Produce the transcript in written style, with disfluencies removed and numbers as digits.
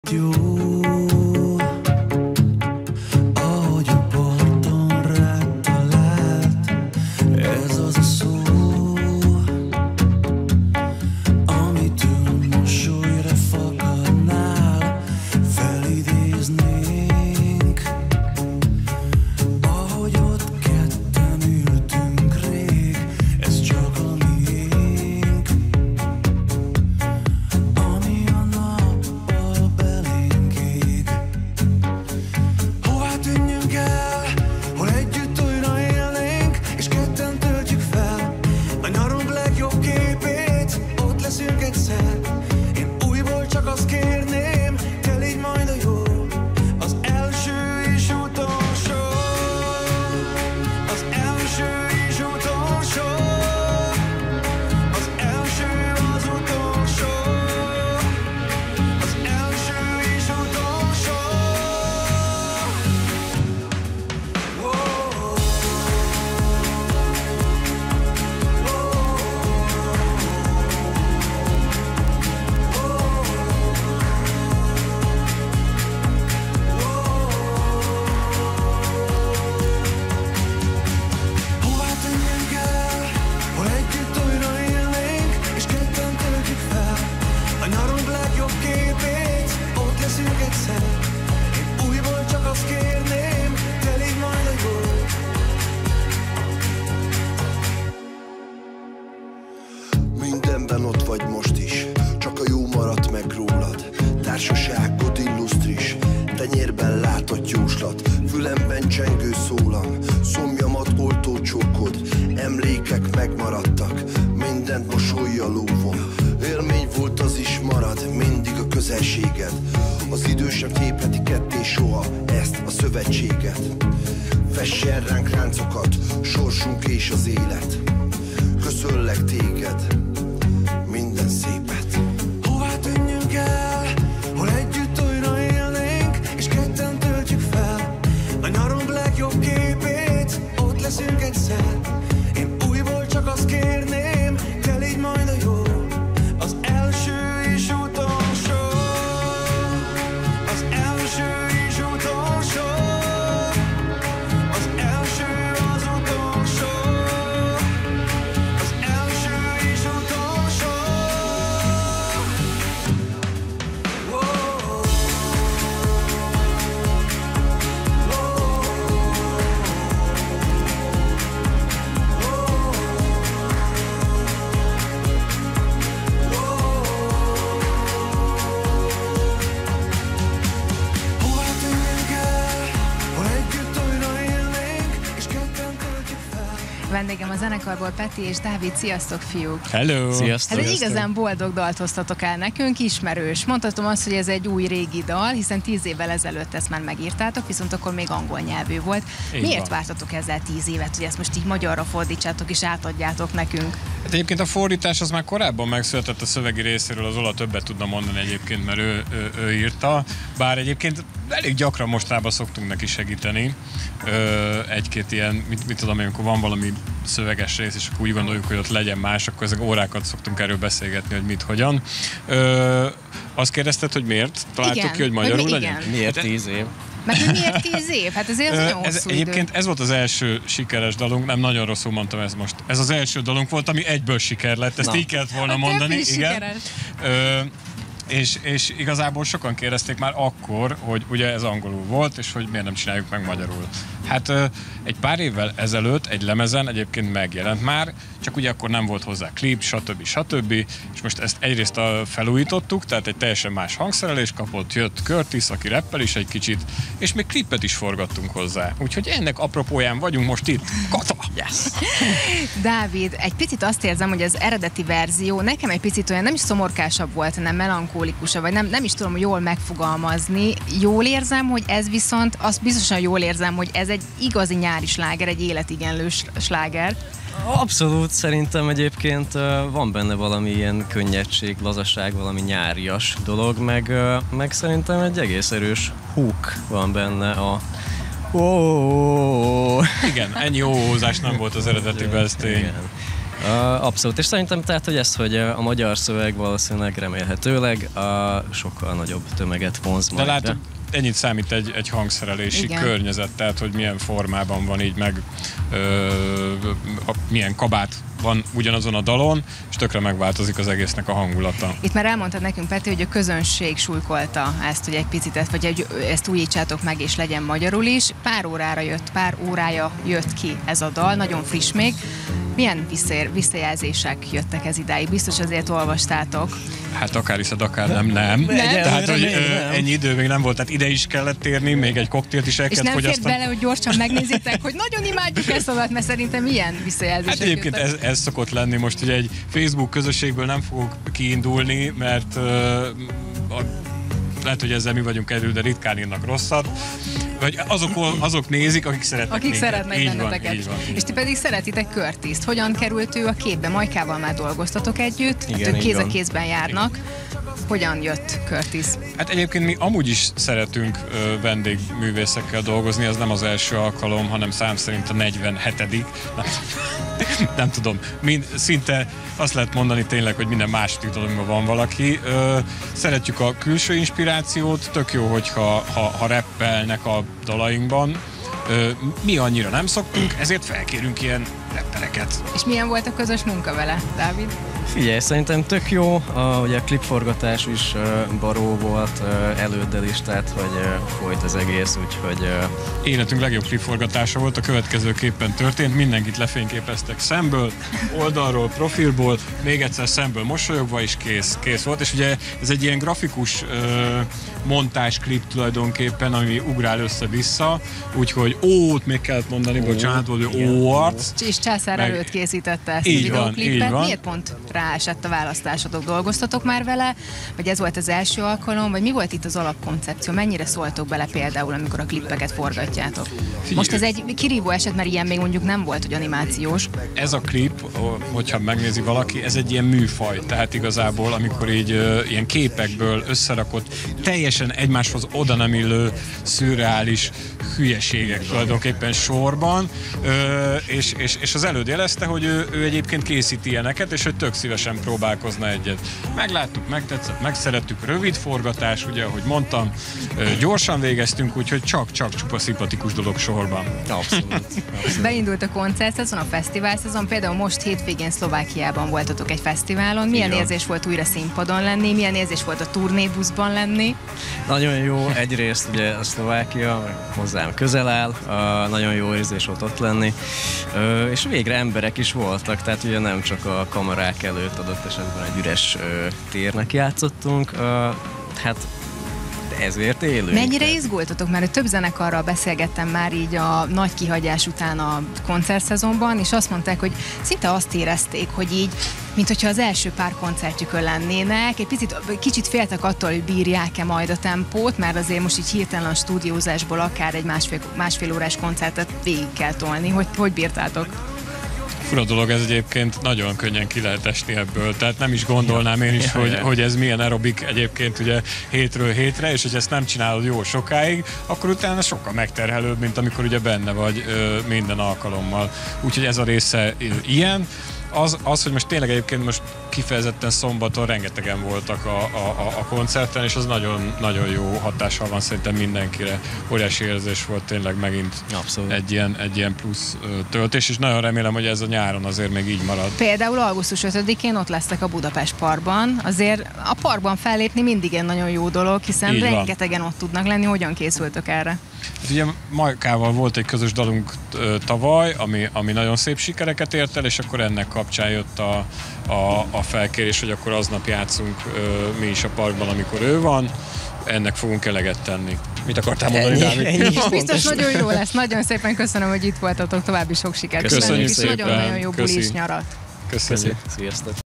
volt jó, ahogy a parton rád talált. Ez az a szó, amitől mosolyra fakadnál. Felidéznénk, ahogy ott ketten ültünk rég. Ez csak a miénk, ami a nappal belénk ég. Hová tűnjünk el, hol együtt újra élnénk, és ketten töltjük fel a nyarunk legjobb képét. Ott leszünk egyszer, én újból csak azt kérném, te légy majd a jó, az első és utolsó, az első és utolsó, az első, az utolsó, az első és utolsó. Hová tűnjünk el, hol együtt újra élnénk, és ketten töltjük fel a nyarunk legjobb képét. Ott leszünk egyszer, én újból csak azt kérném, te légy majd a jó. Mindenben ott vagy most is, csak a jó maradt meg rólad. Társaságod illusztris, tenyérben látott jóslat, fülemben csengő szólam, szomjamat oltó csókod. Emlékek megmaradtak, mindent mosollyal lóvom. Élmény volt, az is marad, mindig a közelséged. Az idő sem tépheti ketté soha ezt a szövetséget. Fessen ránk ráncokat, sorsunk és az élet. Köszönlek téged, minden szépet. Hová tűnjünk el, hol együtt újra élnénk, és ketten töltjük fel a nyarunk legjobb képét. Ott leszünk egyszer, én újból csak azt kérném, te légy majd a jó, az első és utolsó, az első és utolsó, az első, az utolsó, az első és utolsó. Hová tűnjünk el, hol együtt újra élnénk, és ketten töltjük fel. Vendégem a zenekarból Peti és Dávid. Sziasztok, fiúk! Hello! Sziasztok! Hát egy igazán boldog dalt hoztatok el nekünk, ismerős. Mondhatom azt, hogy ez egy új régi dal, hiszen 10 évvel ezelőtt ezt már megírtátok, viszont akkor még angol nyelvű volt. Így Miért van. vártatok ezzel 10 évet, hogy ezt most így magyarra fordítsátok és átadjátok nekünk? Hát egyébként a fordítás az már korábban megszületett a szövegi részéről, az Ola többet tudna mondani egyébként, mert ő írta. Bár egyébként elég gyakran mostában szoktunk neki segíteni. Egy-két ilyen, mit tudom én, amikor van valami szöveges rész, és akkor úgy gondoljuk, hogy ott legyen más, akkor ezek órákat szoktunk erről beszélgetni, hogy mit, hogyan. Azt kérdezted, hogy miért találtuk Igen, ki, hogy magyarul hogy legyen? igen. Miért 10 év? Meg hogy miért 10 év? Hát azért az nagyon hosszú idő. Egyébként ez volt az első sikeres dalunk, nem nagyon rosszul mondtam ezt most. Ez az első dalunk volt, ami egyből siker lett, ezt így kellett volna A mondani. többi is sikeres. És igazából sokan kérdezték már akkor, hogy ugye ez angolul volt, és hogy miért nem csináljuk meg magyarul. Hát egy pár évvel ezelőtt egy lemezen egyébként megjelent már, csak ugye akkor nem volt hozzá klip, stb. És most ezt egyrészt felújítottuk, tehát egy teljesen más hangszerelés kapott, jött Curtis, aki rappel is egy kicsit, és még klipet is forgattunk hozzá. Úgyhogy ennek apropóján vagyunk most itt. Kata! Yes! Dávid, egy picit azt érzem, hogy az eredeti verzió nekem egy picit olyan nem is szomorkásabb volt, hanem melankólikusabb, vagy nem is tudom jól megfogalmazni. Jól érzem, hogy ez viszont, azt biztosan jól érzem, hogy ez egy igazi nyári sláger, egy életigenlő sláger. Abszolút, szerintem egyébként van benne valami ilyen könnyedség, lazaság, valami nyárias dolog, meg szerintem egy egész erős hook van benne a Igen, ennyi óhózás nem volt az eredetiben, ez tény. Igen. Abszolút, és szerintem tehát, hogy ezt, hogy a magyar szöveg valószínűleg remélhetőleg sokkal nagyobb tömeget vonz De majd. látod, ennyit számít egy hangszerelési Igen. környezet, tehát hogy milyen formában van így meg, milyen kabát van ugyanazon a dalon, és tökre megváltozik az egésznek a hangulata. Itt már elmondtad nekünk, Peti, hogy a közönség súlykolta ezt, hogy egy picit, vagy ezt újítsátok meg, és legyen magyarul is. Pár órája jött ki ez a dal, nagyon friss még. Milyen visszajelzések jöttek ez idáig? Biztos azért olvastátok. Hát akár hiszed, akár nem. Tehát, hogy ennyi idő még nem volt, tehát ide is kellett érni, még egy koktélt is el És kellett nem fért fogyasztani. bele, hogy gyorsan megnézitek, hogy nagyon imádjuk ezt a dalt, mert szerintem ilyen visszajelzések Hát egyébként jöttek. ez szokott lenni. Most ugye egy Facebook közösségből nem fogok kiindulni, mert lehet, hogy ezzel mi vagyunk elő, de ritkán írnak rosszat. Vagy azok nézik, akik szeretnek Akik minket. szeretnek Így benneteket. Van. És ti pedig szeretitek Curtis-t. Hogyan került ő a képbe? Majkával már dolgoztatok együtt, Igen, hát ők így kéz a van. kézben járnak. Hogyan jött Curtis? Hát egyébként mi amúgy is szeretünk vendégművészekkel dolgozni, ez nem az első alkalom, hanem szám szerint a 47. Nem tudom, szinte azt lehet mondani tényleg, hogy minden második dalonkban van valaki. Szeretjük a külső inspirációt, tök jó, hogyha rappelnek a dalainkban. Mi annyira nem szoktunk, ezért felkérünk ilyen rappereket. És milyen volt a közös munka vele, Dávid? Figyelj, szerintem tök jó, ugye a klipforgatás is baró volt előddel is, tehát hogy folyt az egész, úgyhogy... Életünk legjobb klipforgatása volt, a következőképpen történt, mindenkit lefényképeztek szemből, oldalról, profilból, még egyszer szemből mosolyogva is kész volt, és ugye ez egy ilyen grafikus montázsklip tulajdonképpen, ami ugrál össze-vissza, úgyhogy ót még kellett mondani, bocsánat, hogy ó-arc. És Császár Meg- előtt készítette ezt a Így van, videóklipet. így van. Miért pont ráesett a választásotok? Dolgoztatok már vele? Vagy ez volt az első alkalom? Vagy mi volt itt az alapkoncepció? Mennyire szóltok bele például, amikor a klippeket forgatjátok? Most ez egy kirívó eset, mert ilyen még mondjuk nem volt, hogy animációs. Ez a klip, hogyha megnézi valaki, ez egy ilyen műfaj, tehát igazából, amikor így ilyen képekből összerakott, teljesen egymáshoz oda nem illő, szürreális hülyeségek tulajdonképpen sorban, és az előd jelezte, hogy ő egyébként készít ilyeneket, és hogy tök szívesen próbálkozna egyet. Megláttuk, megtetszett, megszerettük, rövid forgatás, ugye, ahogy mondtam, gyorsan végeztünk, úgyhogy csak csupa szimpatikus dolog sorban. Abszolút. Beindult a koncertszezon, a fesztiválszezon, például most hétvégén Szlovákiában voltatok egy fesztiválon. Milyen Igen. érzés volt újra színpadon lenni? Milyen érzés volt a turnébuszban lenni? Nagyon jó, egyrészt ugye a Szlovákia hozzám közel áll, nagyon jó érzés volt ott lenni, és végre emberek is voltak, tehát ugye nem csak a kamerák előtt adott esetben egy üres térnek játszottunk, hát ezért élünk. Mennyire izgultatok? Mert több zenekarral beszélgettem már így a nagy kihagyás után a koncertszezonban, és azt mondták, hogy szinte azt érezték, hogy így, mint hogyha az első pár koncertjükön lennének, kicsit féltek attól, hogy bírják-e majd a tempót, mert azért most így hirtelen a stúdiózásból akár egy másfél órás koncertet végig kell tolni. Hogy bírtátok? Fura dolog ez egyébként, nagyon könnyen ki lehet esni ebből, tehát nem is gondolnám én is, hogy ez milyen aerobik egyébként ugye hétről hétre, és hogy ezt nem csinálod jó sokáig, akkor utána sokkal megterhelőbb, mint amikor ugye benne vagy minden alkalommal. Úgyhogy ez a része ilyen. Az, hogy most tényleg egyébként most kifejezetten szombaton rengetegen voltak a koncerten, és az nagyon, nagyon jó hatással van szerintem mindenkire. Óriási érzés volt tényleg megint Abszolút. egy ilyen plusz töltés, és nagyon remélem, hogy ez a nyáron azért még így marad. Például augusztus 5-én ott lesztek a Budapest Parkban. Azért a parkban fellépni mindig egy nagyon jó dolog, hiszen Így van. rengetegen ott tudnak lenni. Hogyan készültök erre? Hát ugye Majkával volt egy közös dalunk tavaly, ami nagyon szép sikereket ért el, és akkor ennek kapcsán jött a felkérés, hogy akkor aznap játszunk mi is a parkban, amikor ő van. Ennek fogunk eleget tenni. Mit akartál mondani, Dávid? És biztos nagyon jó lesz. Nagyon szépen köszönöm, hogy itt voltatok. További sok sikert. Köszönjük És szépen. nagyon-nagyon jó Köszi. bulis nyarat. Köszönjük. Sziasztok!